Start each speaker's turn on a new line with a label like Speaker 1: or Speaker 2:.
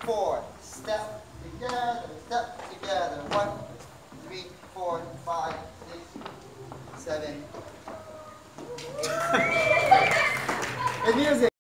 Speaker 1: 4. Step together. 1, 3, 4, 5, 6, 7, 8. And music.